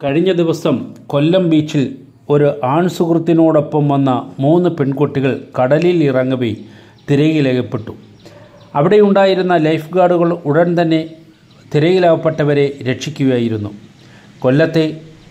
കഴിഞ്ഞ ദിവസം കൊല്ലം ബീച്ചിൽ ഒരു ആൺസുഹൃത്തിനോടൊപ്പം വന്ന 3 പെൺകുട്ടികൾ കടലിൽ ഇറങ്ങവേ തിരയിലകപ്പെട്ടു. അവിടെയുണ്ടായിരുന്ന ലൈഫ് ഗാർഡുകൾ ഉടൻ തന്നെ തിരയിലകപ്പെട്ടവരെ രക്ഷിക്കുകയായിരുന്നു. കൊല്ലത്തെ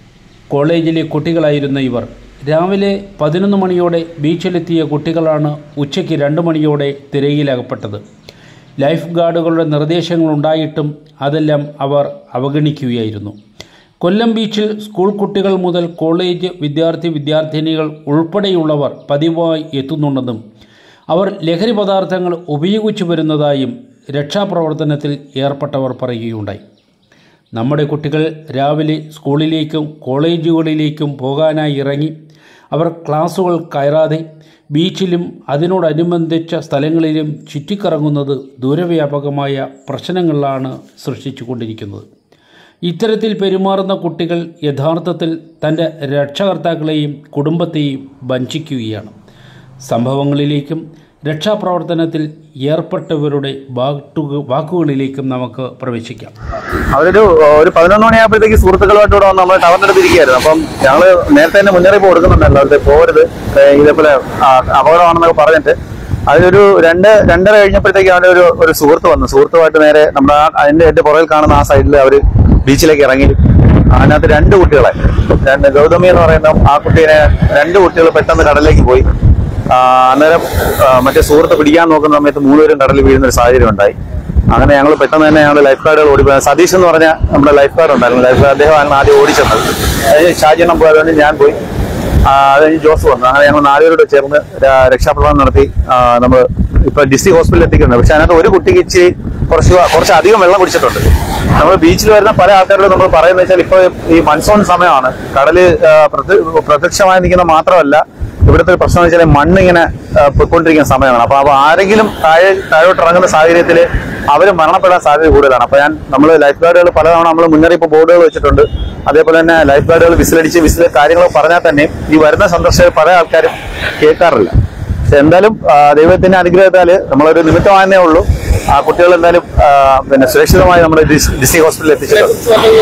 കോളേജിലെ കുട്ടികളായിരുന്ന ഇവർ രാവിലെ 11 മണിയോടെ ബീച്ചിലെത്തിയ കുട്ടികളാണ് ഉച്ചയ്ക്ക് 2 മണിയോടെ തിരയിലകപ്പെട്ടത്. ലൈഫ് ഗാർഡുകളുടെ നിർദ്ദേശങ്ങളുണ്ടായിട്ടും അതെല്ലാം അവർ അവഗണിക്കുകയായിരുന്നു. കൊല്ലം ബീച്ചിൽ സ്കൂൾ കുട്ടികൾ മുതൽ കോളേജ് വിദ്യാർത്ഥിനികൾ ഉൾപ്പെടെയുള്ളവർ പതിവായി എത്തുന്നുണ്ടെന്നും അവർ ലഹരി പദാർത്ഥങ്ങൾ ഉപയോഗിച്ചു വരുന്നതായും രക്ഷാപ്രവർത്തനത്തിൽ ഏർപ്പെട്ടവർ പറയുകയുണ്ടായി. നമ്മുടെ കുട്ടികൾ രാവിലെ സ്കൂളിലേക്കും കോളേജുകളിലേക്കും പോകാനായി ഇറങ്ങി അവർ ക്ലാസുകൾ കയറാതെ ബീച്ചിലും അതിനോടനുബന്ധിച്ച സ്ഥലങ്ങളിലും ചുറ്റിക്കറങ്ങുന്നത് ദൂരവ്യാപകമായ പ്രശ്നങ്ങളാണ് സൃഷ്ടിച്ചു കൊണ്ടിരിക്കുന്നത്. ഇത്തരത്തിൽ പെരുമാറുന്ന കുട്ടികൾ യഥാർത്ഥത്തിൽ തൻ്റെ രക്ഷകർത്താക്കളെയും കുടുംബത്തെയും വഞ്ചിക്കുകയാണ്. സംഭവങ്ങളിലേക്കും രക്ഷാപ്രവർത്തനത്തിൽ ഏർപ്പെട്ടവരുടെ വാക്കുകളിലേക്കും നമുക്ക് പ്രവേശിക്കാം. അവരൊരു 11 മണിയാകുമ്പോഴത്തേക്ക് സുഹൃത്തുക്കളുമായിട്ട് ഇവിടെ വന്ന് നമ്മൾ ടവറിൻ്റെ അടുത്ത് ഇരിക്കുകയായിരുന്നു. അപ്പം ഞങ്ങൾ നേരത്തെ തന്നെ മുന്നറിയിപ്പ് കൊടുക്കുന്നുണ്ടല്ലോ, അത് പോകരുത്, ഇതേപോലെ അപകടമാണെന്നൊക്കെ പറഞ്ഞിട്ട് അതിലൊരു 2:30 കഴിഞ്ഞപ്പോഴത്തേക്ക് അവൻ്റെ ഒരു സുഹൃത്ത് വന്നു. സുഹൃത്തുമായിട്ട് നേരെ നമ്മുടെ എൻ്റെ പുറകിൽ കാണുന്ന ആ സൈഡിൽ അവർ ബീച്ചിലേക്ക് ഇറങ്ങി. അതിനകത്ത് 2 കുട്ടികളെ, ഗൗതമി എന്ന് പറയുന്ന ആ കുട്ടീനെ 2 കുട്ടികൾ പെട്ടെന്ന് കടലിലേക്ക് പോയി. അന്നേരം മറ്റേ സുഹൃത്ത് പിടിക്കാൻ നോക്കുന്ന സമയത്ത് 3 പേരും കടലിൽ വീഴുന്ന ഒരു സാഹചര്യം ഉണ്ടായി. അങ്ങനെ ഞങ്ങൾ പെട്ടെന്ന് തന്നെ ഞങ്ങൾ ലൈഫ് ഗാർഡുകൾ ഓടിപ്പോയി. സതീഷ് എന്ന് പറഞ്ഞ നമ്മുടെ ലൈഫ് ഗാർഡ് ഉണ്ടായിരുന്നു, ലൈഫ് ഗാർഡ് അദ്ദേഹമാണ് ആദ്യം ഓടിച്ചത്. അതിന് ഷാജിയണ്ണം പോയതുകൊണ്ട് ഞാൻ പോയി, അത് കഴിഞ്ഞ് ജോസ് വന്നു. അങ്ങനെ ഞങ്ങൾ 4 പേരോട് ചേർന്ന് രക്ഷാപ്രവർത്തനം നടത്തി നമ്മൾ ഇപ്പൊ ഡിസ്ട്രിക്ട് ഹോസ്പിറ്റലിൽ എത്തിക്കുന്നുണ്ട്. പക്ഷെ അതിനകത്ത് ഒരു കുട്ടിക്ക് ഇച്ചിരി കുറച്ചധികം വെള്ളം കുടിച്ചിട്ടുണ്ട്. നമ്മൾ ബീച്ചിൽ വരുന്ന പല ആൾക്കാരോട് നമ്മൾ പറയുന്നത് വെച്ചാൽ ഇപ്പോൾ ഈ മൺസൂൺ സമയമാണ്, കടല് പ്രത്യക്ഷമായി നിൽക്കുന്ന മാത്രമല്ല ഇവിടുത്തെ ഒരു പ്രശ്നം എന്ന് വെച്ചാൽ മണ്ണിങ്ങനെ പൊയ്ക്കൊണ്ടിരിക്കുന്ന സമയമാണ്. അപ്പൊ ആരെങ്കിലും താഴോട്ട് ഇറങ്ങുന്ന സാഹചര്യത്തിൽ അവർ മരണപ്പെടാൻ സാധ്യത കൂടുതലാണ്. അപ്പൊ നമ്മൾ ലൈഫ് ഗാർഡുകൾ പലതവണ നമ്മൾ മുന്നറിയിപ്പ് ബോർഡുകൾ വെച്ചിട്ടുണ്ട്. അതേപോലെ തന്നെ ലൈഫ് ഗാർഡുകൾ വിസിലടിച്ച് കാര്യങ്ങൾ പറഞ്ഞാൽ തന്നെ ഈ വരുന്ന സന്ദർശകർ പല ആൾക്കാരും കേൾക്കാറില്ല. പക്ഷെ എന്തായാലും ദൈവത്തിന്റെ അനുഗ്രഹത്താല് നമ്മളൊരു നിമിത്തമായതേ ഉള്ളൂ. ആ കുട്ടികൾ എന്തായാലും പിന്നെ സുരക്ഷിതമായി നമ്മൾ ഡിസ്ട്രിക്ട് ഹോസ്പിറ്റലിൽ എത്തിച്ചിട്ടുണ്ട്.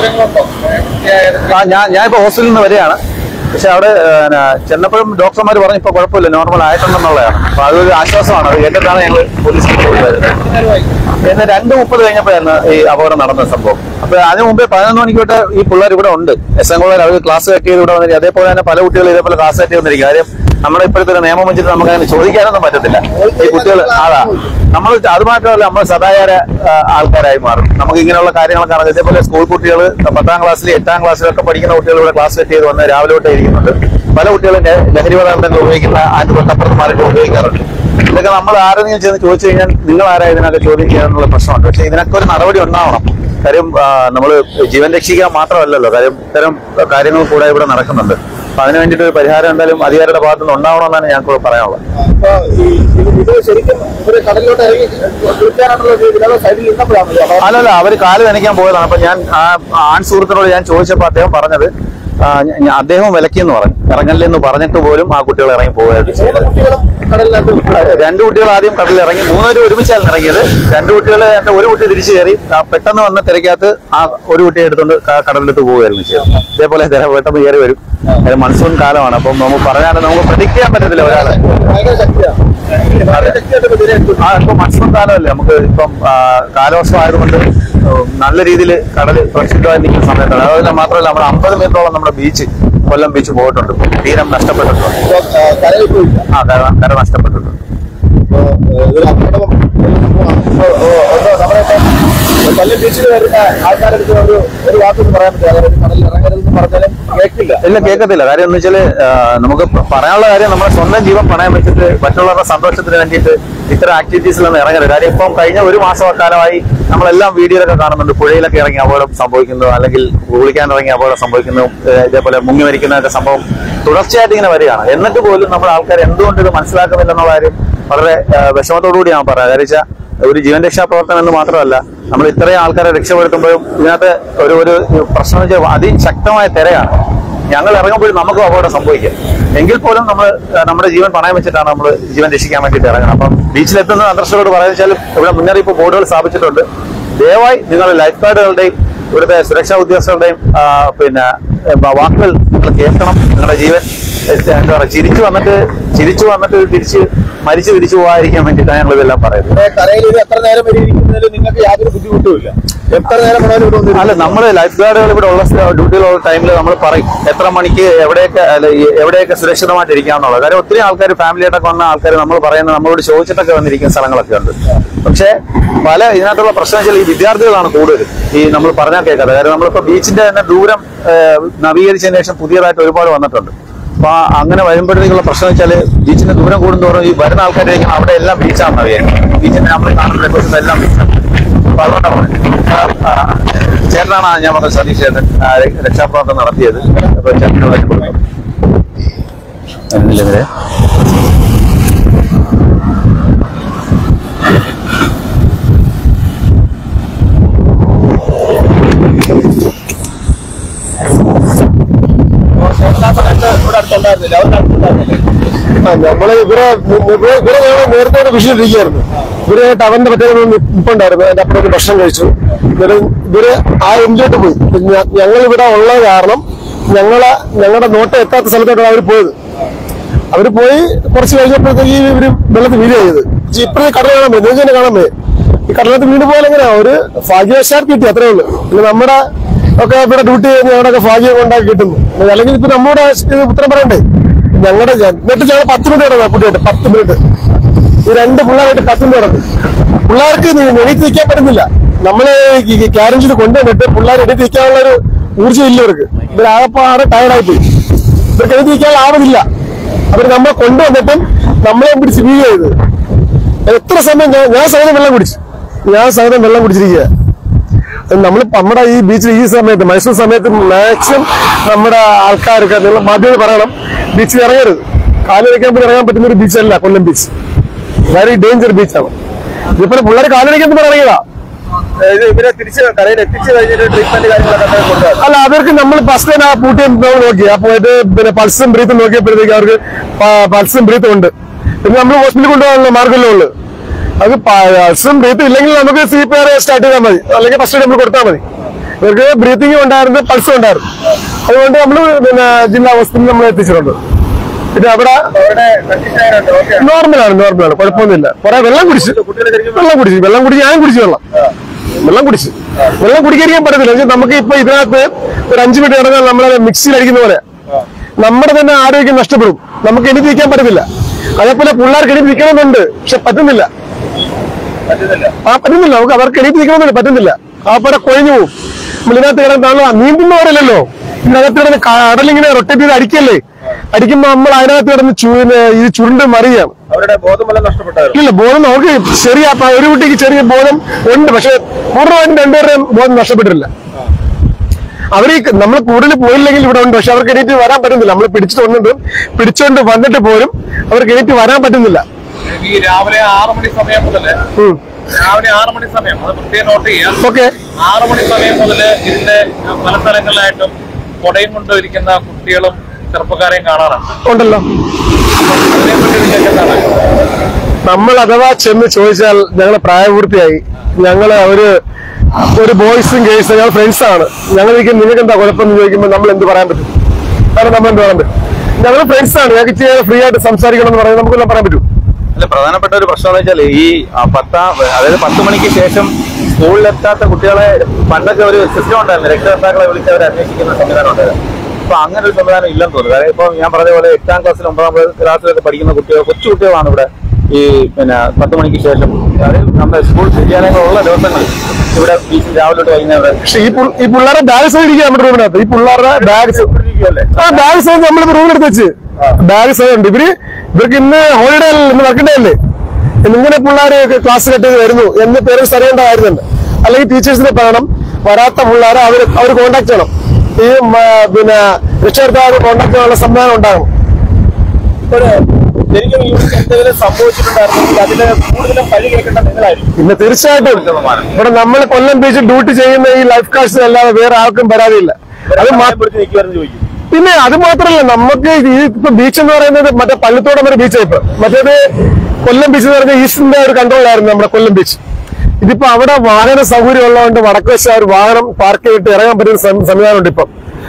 ഞാൻ ഇപ്പൊ ഹോസ്പിറ്റലിൽ നിന്ന് വരികയാണ്. പക്ഷെ അവിടെ ചെന്നപ്പോഴും ഡോക്ടർമാർ പറഞ്ഞു ഇപ്പൊ കുഴപ്പമില്ല, നോർമൽ ആയിട്ടുണ്ടെന്നുള്ളതാണ്. അപ്പൊ അതൊരു ആശ്വാസമാണ്. അത് കേട്ടിട്ടാണ് ഞങ്ങൾ പോലീസിൽ പോയത്. പിന്നെ 2:30 കഴിഞ്ഞപ്പോഴാണ് ഈ അപകടം നടന്ന സംഭവം. അപ്പൊ അതിന് മുമ്പേ 11 മണിക്ക് തൊട്ട് ഈ പിള്ളേർ ഇവിടെ ഉണ്ട്. SM കോളേജിൽ അവർ ക്ലാസ് കട്ട് ചെയ്ത് ഇവിടെ വന്നിരിക്കും. അതേപോലെ തന്നെ പല കുട്ടികൾ ഇതേപോലെ ക്ലാസ് കട്ട് ചെയ്തിരിക്കും. കാര്യം നമ്മുടെ ഇപ്പോഴത്തെ ഒരു നിയമം വെച്ചിട്ട് നമുക്ക് അങ്ങനെ ചോദിക്കാനൊന്നും പറ്റത്തില്ല. ഈ കുട്ടികൾ നമ്മൾ അത് മാത്രമല്ല, നമ്മൾ സദാചാര ആൾക്കാരായി മാറും. നമുക്ക് ഇങ്ങനെയുള്ള കാര്യങ്ങളൊക്കെ അറിയാം. ഇതേപോലെ സ്കൂൾ കുട്ടികൾ 10ാം ക്ലാസ്സിൽ 8ാം ക്ലാസ്സിലൊക്കെ പഠിക്കുന്ന കുട്ടികൾ ഇവിടെ ക്ലാസ് കട്ട് ചെയ്ത് വന്ന് രാവിലെ തൊട്ടേ ഇരിക്കുന്നുണ്ട്. പല കുട്ടികളും ലഹരി പദാർത്ഥങ്ങൾ ഉപയോഗിക്കുന്ന അതിന് തൊട്ടപ്പുറത്ത് മാറിയിട്ട് ഉപയോഗിക്കാറുണ്ട്. ഇതൊക്കെ നമ്മൾ ആരെങ്കിലും ചെന്ന് ചോദിച്ചു കഴിഞ്ഞാൽ നിങ്ങൾ ആരാ ഇതിനൊക്കെ ചോദിക്കുക എന്നുള്ള പ്രശ്നമുണ്ട്. പക്ഷെ ഇതിനൊക്കെ ഒരു നടപടി ഉണ്ടാവണം. കാര്യം നമ്മൾ ജീവൻ രക്ഷിക്കാൻ മാത്രമല്ലല്ലോ, കാര്യം ഇത്തരം കാര്യങ്ങൾ കൂടെ ഇവിടെ നടക്കുന്നുണ്ട്. അപ്പൊ അതിന് വേണ്ടിയിട്ട് ഒരു പരിഹാരം എന്തായാലും അധികാരിയുടെ ഭാഗത്തു നിന്ന് ഉണ്ടാവണമെന്നാണ് ഞങ്ങൾക്ക് പറയാനുള്ളത്. അല്ലല്ല, അവർ കാല് നനയ്ക്കാൻ പോയതാണ്. അപ്പൊ ഞാൻ ആൺ സുഹൃത്തിനോട് ഞാൻ ചോദിച്ചപ്പോൾ അദ്ദേഹം പറഞ്ഞത് അദ്ദേഹം വിലക്കിയെന്ന് പറഞ്ഞു, ഇറങ്ങലെന്ന് പറഞ്ഞിട്ട് പോലും ആ കുട്ടികൾ ഇറങ്ങി പോവുകയായിരുന്നു ചെയ്തത്. 2 കുട്ടികൾ ആദ്യം കടലിൽ ഇറങ്ങി, 3 പേര് ഒരുമിച്ചാണ് ഇറങ്ങിയത്. 2 കുട്ടികൾ ഒരു കുട്ടി തിരിച്ചു കയറി പെട്ടെന്ന് വന്ന് തിരക്കകത്ത് ആ ഒരു കുട്ടിയെ എടുത്തുകൊണ്ട് കടലിലെത്ത് പോവുകയായിരുന്നു ചെയ്തത്. ഇതേപോലെ പെട്ടെന്ന് കയറി വരും. മൺസൂൺ കാലമാണ്. അപ്പം നമുക്ക് പറഞ്ഞാലും നമുക്ക് പ്രഡിക്ട് ചെയ്യാൻ പറ്റത്തില്ല ഒരാളെ. ഇപ്പൊ മൺസൂൺ കാലമല്ലേ, നമുക്ക് ഇപ്പം കാലവർഷം ആയതുകൊണ്ട് നല്ല രീതിയിൽ കടല് പ്രക്ഷുബ്ധമായി നിൽക്കുന്ന സമയത്താണ്. അതുപോലെ മാത്രമല്ല നമ്മൾ 50 മീറ്ററോളം നമ്മുടെ ബീച്ച്, കൊല്ലം ബീച്ച് പോയിട്ടുണ്ട്. തീരം നഷ്ടപ്പെട്ടിട്ടുണ്ട്. കര നഷ്ടപ്പെട്ടിട്ടുണ്ട്. കൊല്ലം ബീച്ചിൽ വരുന്ന ആൾക്കാരെടുത്ത് ഒരു വാക്കൊന്നും പറയാൻ പറ്റില്ല. കടലിൽ ഇറങ്ങരുതെന്ന് പറഞ്ഞാലും ഇല്ല, കേൾക്കത്തില്ല. കാര്യം എന്ന് വെച്ചാല് നമുക്ക് പറയാനുള്ള കാര്യം നമ്മുടെ സ്വന്തം ജീവൻ പണയം വെച്ചിട്ട് മറ്റുള്ളവരുടെ സന്തോഷത്തിന് വേണ്ടിയിട്ട് ഇത്തരം ആക്ടിവിറ്റീസിലൊന്നും ഇറങ്ങരുത്. കാര്യം ഇപ്പം കഴിഞ്ഞ 1 മാസക്കാലമായി നമ്മളെല്ലാം വീഡിയോയിലൊക്കെ കാണുന്നുണ്ട്. പുഴയിലൊക്കെ ഇറങ്ങി അപകടം സംഭവിക്കുന്നു, അല്ലെങ്കിൽ കുളിക്കാൻ ഇറങ്ങി അപകടം സംഭവിക്കുന്നു, ഇതേപോലെ മുങ്ങി മരിക്കുന്നതൊക്കെ സംഭവം തുടർച്ചയായിട്ട് ഇങ്ങനെ വരികയാണ്. എന്നിട്ട് പോലും നമ്മുടെ ആൾക്കാർ എന്തുകൊണ്ട് ഇത് മനസ്സിലാക്കുന്നില്ലെന്നുള്ള കാര്യം വളരെ വിഷമത്തോടുകൂടി ഞാൻ പറയാം. കാര്യം വെച്ചാൽ ഒരു ജീവൻ രക്ഷാ പ്രവർത്തനം എന്ന് മാത്രമല്ല, നമ്മൾ ഇത്രയും ആൾക്കാരെ രക്ഷപ്പെടുത്തുമ്പോഴും ഇതിനകത്ത് ഒരു പ്രശ്നം വെച്ചാൽ അതിശക്തമായ തിരയാണ്. ഞങ്ങൾ ഇറങ്ങുമ്പോഴും നമുക്കും അപകടം സംഭവിക്കാം. എങ്കിൽ പോലും നമ്മൾ നമ്മുടെ ജീവൻ പണയം വെച്ചിട്ടാണ് നമ്മൾ ജീവൻ രക്ഷിക്കാൻ വേണ്ടിയിട്ട് ഇറങ്ങണം. അപ്പം ബീച്ചിലെത്തുന്ന സന്ദർശകരോട് പറയുന്നത് ഇവിടെ മുന്നറിയിപ്പ് ബോർഡുകൾ സ്ഥാപിച്ചിട്ടുണ്ട്. ദയവായി നിങ്ങൾ ലൈഫ് ഗാർഡുകളുടെയും ഇവിടുത്തെ സുരക്ഷാ ഉദ്യോഗസ്ഥരുടെയും പിന്നെ വാക്കുകൾ നിങ്ങൾ കേൾക്കണം. നിങ്ങളുടെ ജീവൻ എന്താ പറയുക, ചിരിച്ചു വന്നിട്ട് തിരിച്ചു പോകാതിരിക്കാൻ വേണ്ടിയിട്ടാണ് ഞങ്ങൾ ഇതെല്ലാം പറയുന്നത്. കരയിൽ ഇത് എത്ര നേരം വരെ ഇരിക്കുന്നതിൽ നിങ്ങൾക്ക് യാതൊരു ബുദ്ധിമുട്ടുമില്ല. എത്ര നേരം വേണമെങ്കിലും അല്ല, നമ്മൾ ലൈഫ് ഗാർഡുകൾ ഇവിടെ ഉള്ള ഡ്യൂട്ടിയിലുള്ള ടൈമിൽ നമ്മൾ പറയും എത്ര മണിക്ക് എവിടെയൊക്കെ സുരക്ഷിതമായിട്ട് ഇരിക്കാമെന്നുള്ളത്. കാര്യം ഒത്തിരി ആൾക്കാർ ഫാമിലിയായിട്ടൊക്കെ വന്ന ആൾക്കാർ നമ്മൾ പറയുന്നത് നമ്മളോട് ചോദിച്ചിട്ടൊക്കെ വന്നിരിക്കുന്ന സ്ഥലങ്ങളൊക്കെ ഉണ്ട്. പക്ഷേ ഇതിനകത്തുള്ള പ്രശ്നം വെച്ചാൽ ഈ വിദ്യാർത്ഥികളാണ് കൂടുതൽ ഈ നമ്മൾ പറഞ്ഞാൽ കേൾക്കാതെ. കാര്യം നമ്മളിപ്പോൾ ബീച്ചിന്റെ തന്നെ ദൂരം നവീകരിച്ചതിന് ശേഷം പുതിയതായിട്ട് ഒരുപാട് വന്നിട്ടുണ്ട്. അപ്പൊ അങ്ങനെ വരുമ്പോഴത്തേക്കുള്ള പ്രശ്നം വെച്ചാൽ ബീച്ചിന്റെ ദൂരം കൂടുന്തോറും ഈ വരുന്ന ആൾക്കാരായിരിക്കും അവിടെ എല്ലാം ബീച്ചാണെന്ന് വിചാരിക്കും. ബീച്ചിന്റെ നമ്മൾ കാണുന്ന എല്ലാം ബീച്ചാണ്. അപ്പൊ അതുകൊണ്ടാണ് ചേട്ടനാണ് ഞാൻ പറഞ്ഞ സതീഷ് ചേട്ടൻ രക്ഷാപ്രവർത്തനം നടത്തിയത്. അപ്പൊ ചേട്ടനോട് കൊടുക്കും നമ്മള് ഇവരെ നേരത്തെ വിഷയിട്ടിരിക്കുകയായിരുന്നു. ഇവരായിട്ട് അവന്റെ മറ്റേ നിപ്പുണ്ടായിരുന്നു. അതിന്റെ അപ്പുറത്ത് ഭക്ഷണം കഴിച്ചു. ഇവര് ആ എൻഡിലോട്ട് പോയി. ഞങ്ങൾ ഇവിടെ ഉള്ളത് കാരണം ഞങ്ങളുടെ നോട്ടം എത്താത്ത സ്ഥലത്തോട്ടാണ് അവർ പോയത്. അവര് പോയി കുറച്ച് കഴിഞ്ഞപ്പോഴത്തേക്ക് ഇവര് വെള്ളത്തിൽ വീട് ചെയ്ത് ഇപ്പഴേ കടൽ കാണാൻ പോയി. നിങ്ങൾക്ക് തന്നെ കാണാൻ പോയി. ഈ കടലത്ത് വീട് പോലെ എങ്ങനെയാ ഒരു ഭാഗ്യവശാൽ കിട്ടി, അത്രേ ഉള്ളൂ. പിന്നെ നമ്മുടെ ഒക്കെ ഇവിടെ ഡ്യൂട്ടി ചെയ്യുന്ന ഞങ്ങളുടെയൊക്കെ ഭാഗ്യം കൊണ്ടാക്കി കിട്ടുന്നു. അല്ലെങ്കിൽ ഇപ്പൊ നമ്മുടെ ഉത്തരം പറയണ്ടേ. എന്നിട്ട് ഞങ്ങൾ 10 മിനിറ്റ് കിടന്നു കുട്ടിയായിട്ട്. 10 മിനിറ്റ് ഈ 2 പിള്ളേരായിട്ട് 10 മിനിറ്റ് കിടന്നു. പിള്ളേർക്ക് എണീറ്റ് നിൽക്കാൻ പറ്റുന്നില്ല. നമ്മള് ക്യാരം ചെയ്ത് കൊണ്ടുവന്നിട്ട് പിള്ളേർ എണീറ്റ് നിൽക്കാനുള്ള ഒരു ഊർജ്ജം ഇല്ല ഇവർക്ക്. ഇവരാകപ്പാടെ ടയർഡായി പോയി. ഇവർക്ക് എണീറ്റ് നിൽക്കാൻ ആവുന്നില്ല. അവർ നമ്മളെ കൊണ്ടുവന്നിട്ടും നമ്മളെ പിടിച്ച് വീഴ ചെയ്ത് എത്ര സമയം ഞാൻ സഹിതം വെള്ളം കുടിച്ചിരിക്കുക. നമ്മുടെ ഈ ബീച്ചിൽ ഈ സമയത്ത് മൈസൂർ സമയത്ത് മാക്സിമം നമ്മുടെ ആൾക്കാർക്ക് നിങ്ങൾ മാധ്യമം പറയണം ബീച്ചിൽ ഇറങ്ങരുത്. കാല് വയ്ക്കാൻ പോലും ഇറങ്ങാൻ പറ്റുന്ന ഒരു ബീച്ചല്ല കൊല്ലം ബീച്ച്. വെരി ഡേഞ്ചർ ബീച്ചാണ്. ഇതുപോലെ പിള്ളേർ കാല് വയ്ക്കാൻ പോലും ഇറങ്ങിയതാ. ഇവരെ തിരിച്ച് കരയിൽ എത്തിച്ചു കഴിഞ്ഞിട്ട് ട്രീറ്റ്മെന്റ് കാര്യങ്ങളൊക്കെ അല്ല, അവർക്ക് നമ്മൾ ഫസ്റ്റ് തന്നെ ആ പൂട്ടി നോക്കി. ആ പോയിട്ട് പിന്നെ പൾസും ബ്രീത്തും നോക്കിയപ്പോഴത്തേക്ക് അവർക്ക് പൾസും ബ്രീത്തും ഉണ്ട്. പിന്നെ നമ്മൾ ഹോസ്പിറ്റലിൽ കൊണ്ടുപോകാനുള്ള മാർഗമല്ലേ ഉള്ളു. അത് പൾസും ബ്രീത്തും ഇല്ലെങ്കിൽ നമുക്ക് CPR സ്റ്റാർട്ട് ചെയ്താൽ മതി, അല്ലെങ്കിൽ ഫസ്റ്റ് നമ്മൾ കൊടുത്താൽ മതി. ഇവർക്ക് ബ്രീത്തിങ് ഉണ്ടായിരുന്നു, പൾസും ഉണ്ടായിരുന്നു. അതുകൊണ്ട് നമ്മൾ പിന്നെ ജില്ലാ ഹോസ്പിറ്റലിൽ നമ്മൾ എത്തിച്ചിട്ടുണ്ട്. പിന്നെ അവിടെ നോർമലാണ്, കുഴപ്പമൊന്നുമില്ല. കുറെ വെള്ളം കുടിച്ച് ഞാൻ കുടിച്ചു വെള്ളം കുടിക്കാതിരിക്കാൻ പറ്റത്തില്ല. പക്ഷെ നമുക്ക് ഇപ്പൊ ഇതിനകത്ത് ഒരു 5 മിനിറ്റ് കിടന്നാൽ നമ്മളെ മിക്സിയിൽ അടിക്കുന്ന പോലെ നമ്മുടെ തന്നെ ആരോഗ്യം നഷ്ടപ്പെടും. നമുക്ക് എണീറ്റ് നിൽക്കാൻ പറ്റത്തില്ല. അതേപോലെ പിള്ളേർക്ക് എണീറ്റ് നിൽക്കണമെന്നുണ്ട്, പക്ഷെ പറ്റുന്നില്ല. നമുക്ക് അവർക്ക് എണീറ്റ് നിൽക്കണമെന്നുണ്ട്, പറ്റുന്നില്ല. ആപ്പടെ കൊഴിഞ്ഞു പോകും. നമ്മളിതിനകത്ത് കിടന്നാണല്ലോ നീന്തുന്നവരല്ലോ. ഇതിനകത്ത് കിടന്ന് കടലിങ്ങനെ റൊട്ടേറ്റ് ചെയ്ത് അടിക്കല്ലേ. അടിക്കുമ്പോ നമ്മൾ അതിനകത്ത് കിടന്ന് ഇത് ചുരുണ്ട് മറിയാണ്. അവരുടെ ബോധമെല്ലാം നഷ്ടപ്പെട്ടായിരുന്നു. ഇല്ല, ബോധം നമുക്ക് ചെറിയ ഒരു കുട്ടിക്ക് ചെറിയ ബോധം ഉണ്ട്, പക്ഷെ പൂർണ്ണമായിട്ടും 2 പേരുടെയും ബോധം നഷ്ടപ്പെട്ടിട്ടില്ല. അവര് നമ്മൾ കൂടുതൽ പോയില്ലെങ്കിൽ ഇവിടെ ഉണ്ട്, പക്ഷെ അവർക്ക് എണീറ്റ് വരാൻ പറ്റുന്നില്ല. നമ്മൾ പിടിച്ചോണ്ട് വന്നിട്ട് പോലും അവർക്ക് എണീറ്റ് വരാൻ പറ്റുന്നില്ല. ഈ രാവിലെ 6 മണി സമയം മുതൽ അത് പ്രത്യേകം നോട്ട് ചെയ്യാം. 6 മണി സമയം മുതൽ ഇതിന്റെ പല സ്ഥലങ്ങളിലായിട്ടും കൊടയും കൊണ്ടിരിക്കുന്ന കുട്ടികളും ചെറുപ്പക്കാരെയും കാണാറുണ്ട്. ഉണ്ടല്ലോ. നമ്മൾ അഥവാ ചെന്ന് ചോദിച്ചാൽ ഞങ്ങളെ പ്രായപൂർത്തിയായി, ഞങ്ങള് ഒരു ബോയ്സും ഗേൾസും ഞങ്ങൾ ഫ്രണ്ട്സാണ്, നിങ്ങൾക്ക് എന്താ കുഴപ്പമെന്ന് ചോദിക്കുമ്പോൾ നമ്മൾ എന്ത് പറയാൻ പറ്റും? കാരണം നമ്മൾ എന്ത് പറയാൻ പറ്റും? ഞങ്ങൾ ഫ്രണ്ട്സാണ്, ഞങ്ങൾക്ക് ഇച്ചിരി ഫ്രീ ആയിട്ട് സംസാരിക്കണം എന്ന് പറയുന്നത് നമുക്കെല്ലാം പറയാൻ പറ്റും. അല്ല, പ്രധാനപ്പെട്ട ഒരു പ്രശ്നം എന്ന് വെച്ചാൽ ഈ 10 മണിക്ക് ശേഷം സ്കൂളിലെത്താത്ത കുട്ടികളെ പണ്ടൊക്കെ ഒരു സിസ്റ്റം ഉണ്ടായിരുന്നു, രക്ഷകർത്താക്കളെ വിളിച്ച് അവരെ അന്വേഷിക്കുന്ന സംവിധാനം ഉണ്ടായിരുന്നു. അപ്പൊ അങ്ങനെ ഒരു സംവിധാനം ഇല്ലെന്ന് തോന്നുന്നു. കാരണം ഇപ്പൊ ഞാൻ പറഞ്ഞ പോലെ 8ാം ക്ലാസ്സിൽ 9ാം ക്ലാസ്സിലൊക്കെ പഠിക്കുന്ന കൊച്ചു കുട്ടികളാണ് ഇവിടെ ഈ 10 മണിക്ക് ശേഷം നമ്മുടെ സ്കൂൾ വിദ്യാലയങ്ങളുള്ള ദിവസങ്ങളിൽ ഇവിടെ ബീച്ചിൽ രാവിലെ വൈകുന്നേരം. പക്ഷെ ഈ പിള്ളേരെ ബാഗ് സഹിക്കുക നമ്മുടെ റൂമിനകത്ത്. ഈ പിള്ളേരുടെ ബാഗ് സഹി നമ്മളിപ്പോ റൂമിലെടുത്ത് വെച്ച് ബാഗ് സഹി ഉണ്ട്. ഇവർക്ക് ഇന്ന് ഹോളിഡേ ഇന്ന് വർക്കിംഗ് ഡേ അല്ലേ. ഇങ്ങനെ പിള്ളേര് ക്ലാസ് കട്ട് ചെയ്ത് വരുന്നു എന്ന് പേരൻസ് അറിയേണ്ട കാര്യമുണ്ട്. അല്ലെങ്കിൽ ടീച്ചേഴ്സിനെ പറയണം, വരാത്ത പിള്ളേരെ അവർ കോണ്ടാക്ട് ചെയ്യണം. ഈ പിന്നെ രക്ഷകർത്താവ് കോണ്ടാക്ട് ചെയ്യാനുള്ള സംവിധാനം ഉണ്ടാകും. ശരിക്കും എന്തെങ്കിലും സംഭവിച്ചിട്ടുണ്ടായിരുന്നെങ്കിൽ അതിന് കൂടുതലും പഴി കേൾക്കേണ്ട നിങ്ങളായിരിക്കും. പിന്നെ തീർച്ചയായിട്ടും ഇവിടെ നമ്മൾ കൊല്ലം ബീച്ചിൽ ഡ്യൂട്ടി ചെയ്യുന്ന ഈ ലൈഫ് ഗാർഡ്സ് അല്ലാതെ വേറെ ആർക്കും പരാതിയില്ല. പിന്നെ അത് മാത്രമല്ല, നമുക്ക് ഇപ്പൊ ബീച്ച് എന്ന് പറയുന്നത് മറ്റേ പള്ളിത്തോടം വരെ ബീച്ചാണ്. ഇപ്പൊ മറ്റേത് കൊല്ലം ബീച്ച് എന്ന് പറഞ്ഞാൽ ഈസ്റ്റിന്റെ ഒരു കൺട്രോളായിരുന്നു നമ്മുടെ കൊല്ലം ബീച്ച്. ഇതിപ്പോ അവിടെ വാഹന സൗകര്യം ഉള്ളതുകൊണ്ട് വടക്ക് വശം ഒരു വാഹനം പാർക്ക് ചെയ്തിട്ട് ഇറങ്ങാൻ പറ്റുന്ന സംവിധാനമുണ്ട് ഇപ്പം.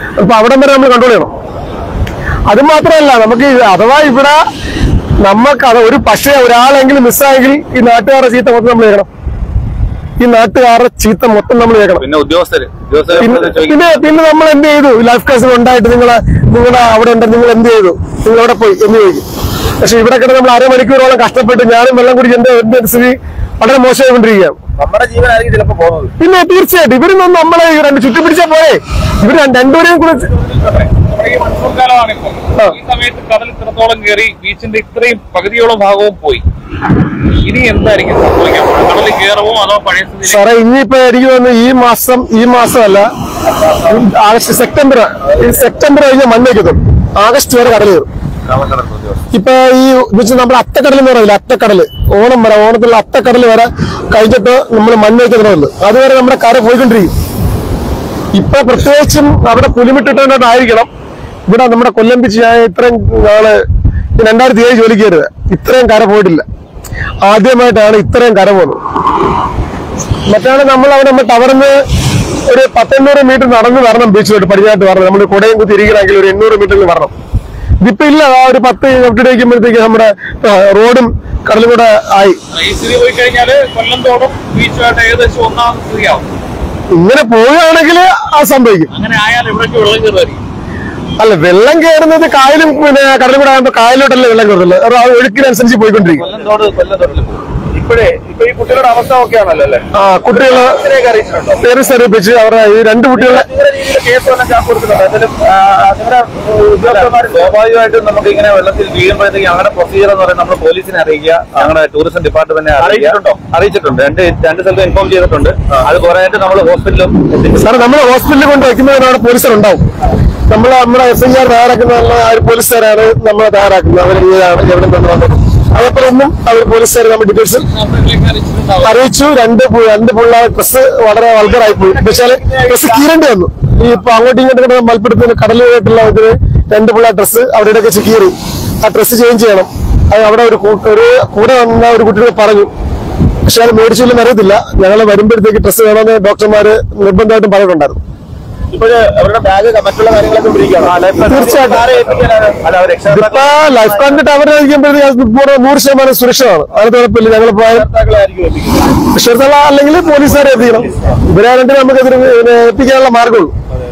അപ്പൊ അവിടം വരെ നമ്മൾ കൺട്രോൾ ചെയ്യണം. അത് മാത്രമല്ല, നമുക്ക് അഥവാ ഇവിടെ നമുക്ക് ഒരു പക്ഷേ ഒരാളെങ്കിലും മിസ്സായെങ്കിൽ ഈ നാട്ടുകാരുടെ ചീത്ത മൊത്തം നമ്മൾ കേൾക്കണം. ഈ നാട്ടുകാരുടെ ചീത്ത മൊത്തം നമ്മൾ കേൾക്കണം. പിന്നെ ഉദ്യോഗസ്ഥര് പിന്നെ നമ്മൾ എന്ത് ചെയ്തു? ലൈഫ് കേസിൽ ഉണ്ടായിട്ട് നിങ്ങളെ അവിടെ ഉണ്ട്, നിങ്ങൾ എന്ത് ചെയ്തു? നിങ്ങൾ അവിടെ പോയി എന്ന് ചോദിക്കും. പക്ഷെ ഇവിടെ കിടന്ന് നമ്മൾ അരമണിക്കൂറോളം കഷ്ടപ്പെട്ട് ഞാനും വെള്ളം കുടിച്ച് എന്റെ സ്ഥിതി വളരെ മോശമായിക്കൊണ്ടിരിക്കുകയാണ്. നമ്മുടെ ജീവനായിരിക്കും ചിലപ്പോ പോകുന്നത്. പിന്നെ തീർച്ചയായിട്ടും ഇവരൊന്നും നമ്മളെ രണ്ട് ചുറ്റിപ്പിടിച്ചാൽ പോരെ, ഇവർ രണ്ടുപേരെയും കുറിച്ച് ഈ മൺസൂൺ കാലമാണിപ്പോ. ഈ സമയത്ത് കടൽ ഇത്രത്തോളം കയറി ബീച്ചിന്റെ ഇത്രയും പകുതിയോളം ഭാഗവും പോയി. ഇനി എന്തായിരിക്കും സംഭവിക്കാൻ? കടലിൽ കയറുമോ അതോ പഴയ സ്ഥിതി? സാറേ, ഇനിയിപ്പോ എനിക്ക് തോന്നുന്നു ഈ മാസമല്ല, ആഗസ്റ്റ് സെപ്റ്റംബർ കഴിഞ്ഞാൽ മണ്ണേക്കത്തും. ആഗസ്റ്റ് വരെ കടൽ കയറും. ഇപ്പൊ ഈ നമ്മുടെ അത്തക്കടൽ എന്ന് പറയില്ല, അത്തക്കടല് ഓണം വരെ, ഓണത്തിലുള്ള അത്തക്കടൽ വരെ കഴിഞ്ഞിട്ട് നമ്മൾ മണ്ണേക്കുന്നുള്ളൂ. അതുവരെ നമ്മുടെ കര പോയിക്കൊണ്ടിരിക്കും. ഇപ്പൊ പ്രത്യേകിച്ചും അവിടെ പുലിമിട്ടിട്ടായിരിക്കണം ഇവിടെ നമ്മുടെ കൊല്ലം ബീച്ച്. ഞാൻ ഇത്രയും നാള് 2007 ജോലിക്ക് കയറുക, ഇത്രയും കര പോയിട്ടില്ല. ആദ്യമായിട്ടാണ് ഇത്രയും കര പോകുന്നത്. മറ്റാണ് നമ്മൾ ടവറിന്ന് ഒരു 100-800 മീറ്റർ നടന്ന് വരണം ബീച്ചിലോട്ട്, പടിഞ്ഞാട്ട് വരണം. നമ്മൾ കുടയും കുത്തി ഇരിക്കണമെങ്കിൽ ഒരു 800 മീറ്ററിൽ വരണം. ഇതിപ്പോ ഇല്ല, ആ ഒരു 10 മിനിറ്റ് കഴിക്കുമ്പോഴത്തേക്ക് നമ്മുടെ റോഡും കടലും കൂടെ ആയി. ഈ സ്ഥിതി പോയി കഴിഞ്ഞാല് കൊല്ലം തോടും ബീച്ചുമായിട്ട് ഏകദേശം ഒന്നാം സ്ഥിതിയാവും. ഇങ്ങനെ പോവുകയാണെങ്കിൽ ആ സംഭവിക്കും. അങ്ങനെ ആയാൽ ഇവിടേക്ക് വെള്ളം കയറുമായിരിക്കും. അല്ല, വെള്ളം കയറുന്നത് കായലും പിന്നെ കടലും കൂടെ ആകുമ്പോൾ കായലോട്ടല്ലേ വെള്ളം കയറുന്നത്. ഒഴുക്കിനനുസരിച്ച് പോയിക്കൊണ്ടിരിക്കും. ഇപ്പൊ ഈ കുട്ടികളുടെ അവസ്ഥ ഒക്കെ ആണല്ലോ അല്ലേ? ആ, കുട്ടികളെ പേരൻസ് അറിയിപ്പിച്ച് അവരുടെ ഈ 2 കുട്ടികളെ സ്വാഭാവികമായിട്ടും നമുക്ക് ഇങ്ങനെ വെള്ളത്തിൽ വീഴുമ്പോഴത്തേക്ക് ഞങ്ങളുടെ പ്രൊസീജിയർ എന്ന് പറയുന്നത് നമ്മൾ പോലീസിനെ അറിയിക്കുക, ഞങ്ങളുടെ ടൂറിസം ഡിപ്പാർട്ട്മെന്റിനെ അറിയിച്ചിട്ടുണ്ട്. രണ്ട് സ്ഥലത്ത് ഇൻഫോം ചെയ്തിട്ടുണ്ട്. അത് കുറേയായിട്ട് നമ്മൾ ഹോസ്പിറ്റലും സാർ, നമ്മൾ ഹോസ്പിറ്റലിൽ കൊണ്ട് വയ്ക്കുന്നതിനാണ് പോലീസുണ്ടാവും. നമ്മുടെ SIR തയ്യാറാക്കുന്ന പോലീസുകാരാണ് നമ്മളെ തയ്യാറാക്കുന്നത്. അവരെങ്ങനെയാണ് എവിടെ നിന്നാണ് അതേപോലൊന്നും അവർ പോലീസുകാർ നമ്മൾ ഡീറ്റെയിൽസ് അറിയിച്ചു. രണ്ട് പുള്ള ഡ്രസ് വളരെ വൾഗറായി പോയി. വെച്ചാല് ഡ്രസ് കീറേണ്ടി വന്നു. ഈ ഇപ്പൊ അങ്ങോട്ടും ഇങ്ങോട്ടും മൽപ്പിടുത്തിന് കടലുമായിട്ടുള്ള ഇതിന് 2 പുള്ള ഡ്രസ് അവരുടെ ഒക്കെ കീറി. ആ ഡ്രസ് ചേഞ്ച് ചെയ്യണം. അത് അവിടെ ഒരു കൂടെ വന്ന ഒരു കുട്ടികൾ പറഞ്ഞു. പക്ഷെ അത് മേടിച്ചില്ലെന്ന് അറിയത്തില്ല. ഞങ്ങൾ വരുമ്പോഴത്തേക്ക് ഡ്രസ് വേണമെന്ന് ഡോക്ടർമാര് നിർബന്ധമായിട്ടും പറഞ്ഞിട്ടുണ്ടായിരുന്നു. അവരുടെ ബാഗ് മറ്റുള്ള കാര്യങ്ങളൊക്കെ തീർച്ചയായിട്ടും ഇപ്പൊ ലൈഫ് ഗാർഡിന്റെ ടവറിൽ ഇരിക്കുമ്പോഴത്തേക്ക് 100% സുരക്ഷയാണ്. അതിന് കുഴപ്പമില്ല. ഞങ്ങൾ രക്ഷകർത്താക്കളെ അല്ലെങ്കിൽ പോലീസുകാരെ എത്തിക്കണം. ഇവരെ നമുക്ക് എത്തിക്കാനുള്ള മാർഗമുള്ളൂ.